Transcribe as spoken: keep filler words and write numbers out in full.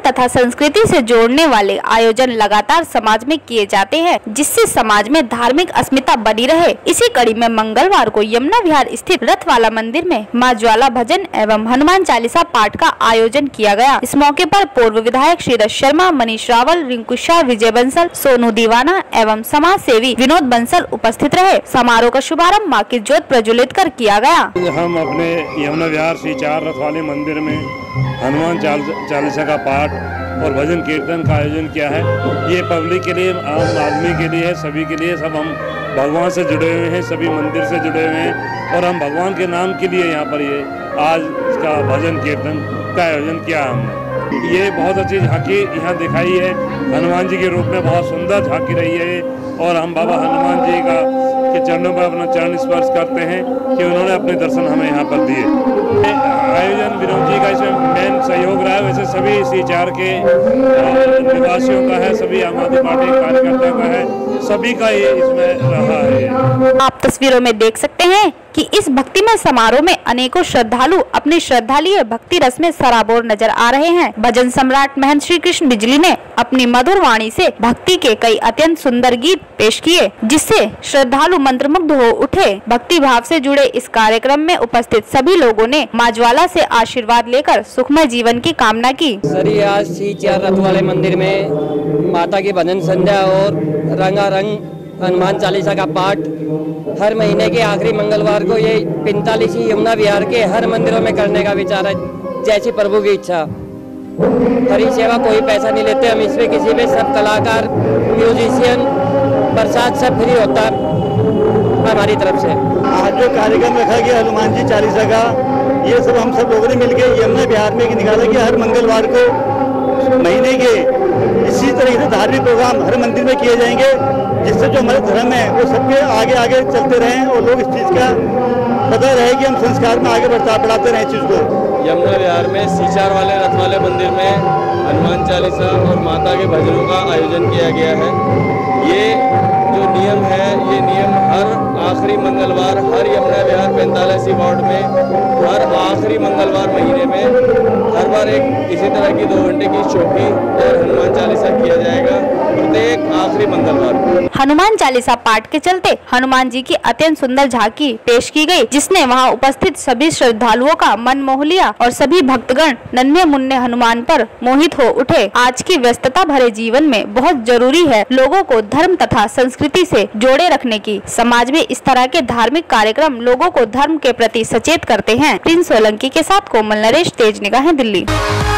तथा संस्कृति से जोड़ने वाले आयोजन लगातार समाज में किए जाते हैं, जिससे समाज में धार्मिक अस्मिता बनी रहे। इसी कड़ी में मंगलवार को यमुना विहार स्थित रथ वाला मंदिर में मां ज्वाला भजन एवं हनुमान चालीसा पाठ का आयोजन किया गया। इस मौके पर पूर्व विधायक श्रीरथ शर्मा, मनीष रावल, रिंकू शाह, विजय बंसल, सोनू दीवाना एवं समाज सेवी विनोद बंसल उपस्थित रहे। समारोह का शुभारंभ मां की ज्योत प्रज्वलित कर किया गया। हम अपने यमुना विहार श्री चार रथ वाले मंदिर में हनुमान चालीसा का पाठ और भजन कीर्तन का आयोजन किया है। ये पब्लिक के लिए, आम आदमी के लिए है, सभी के लिए। सब हम भगवान से जुड़े हुए हैं, सभी मंदिर से जुड़े हुए हैं और हम भगवान के नाम के लिए यहाँ पर ये आज इसका भजन कीर्तन का आयोजन किया हमने। ये बहुत अच्छी झांकी यहाँ दिखाई है, हनुमान जी के रूप में बहुत सुंदर झांकी रही है और हम बाबा हनुमान जी का के चरणों पर अपना चरण स्पर्श करते हैं कि उन्होंने अपने दर्शन हमें यहाँ पर दिए। आयोजन विनोद जी का इसमें मेन सहयोग रहा है। वैसे सभी सी चार के निवासियों का है, सभी आम आदमी पार्टी कार्यकर्ताओं का है, सभी का ये इसमें रहा है। आप तस्वीरों में देख सकते हैं कि इस भक्तिमय समारोह में अनेकों श्रद्धालु अपनी श्रद्धालीय भक्ति रस में सराबोर नजर आ रहे हैं। भजन सम्राट महंत श्री कृष्ण बिजली ने अपनी मधुर वाणी से भक्ति के कई अत्यंत सुंदर गीत पेश किए, जिससे श्रद्धालु मंत्रमुग्ध हो उठे। भक्ति भाव से जुड़े इस कार्यक्रम में उपस्थित सभी लोगों ने मां ज्वाला से आशीर्वाद लेकर सुखमय जीवन की कामना की। सर, आज श्री चार रथ वाले मंदिर में माता की भजन संध्या और रंगारंग हनुमान चालीसा का पाठ हर महीने के आखिरी मंगलवार को ये पैंतालीस यमुना विहार के हर मंदिरों में करने का विचार है, जैसी प्रभु की इच्छा। हरी सेवा कोई पैसा नहीं लेते हम इसमें, किसी में सब कलाकार, म्यूजिशियन, प्रसाद सब फ्री होता है हमारी तरफ से। आज जो कार्यक्रम रखा गया हनुमान जी चालीसा का, ये सब हम सब लोगों ने मिलकर यमुना विहार में निकाला गया। हर मंगलवार को महीने के इसी तरीके से धार्मिक प्रोग्राम हर मंदिर में किए जाएंगे, जिससे जो हमारे धर्म है वो सबके आगे आगे चलते रहें और लोग इस चीज़ का पता रहे कि हम संस्कार में आगे बढ़ता बढ़ाते रहें चीज़ को। यमुना विहार में सीचार वाले रथ वाले मंदिर में हनुमान चालीसा और माता के भजनों का आयोजन किया गया है। ये जो नियम है, ये नियम हर आखिरी मंगलवार हर यमुना विहार पैंतालीस वार्ड में हर आखिरी मंगलवार महीने में हर बार एक इसी तरह की दो घंटे की चौकी और हनुमान चालीसा किया जाएगा प्रत्येक आखिरी मंगलवार। हनुमान चालीसा पाठ के चलते हनुमान जी की अत्यंत सुंदर झांकी पेश की गई, जिसने वहां उपस्थित सभी श्रद्धालुओं का मन मोह लिया और सभी भक्तगण नन्हे मुन्ने हनुमान पर मोहित हो उठे। आज की व्यस्तता भरे जीवन में बहुत जरूरी है लोगों को धर्म तथा संस्कृति से जोड़े रखने की। समाज में इस तरह के धार्मिक कार्यक्रम लोगों को धर्म के प्रति सचेत करते हैं। प्रिंस सोलंकी के साथ कोमल नरेश, तेज निगाहें, दिल्ली।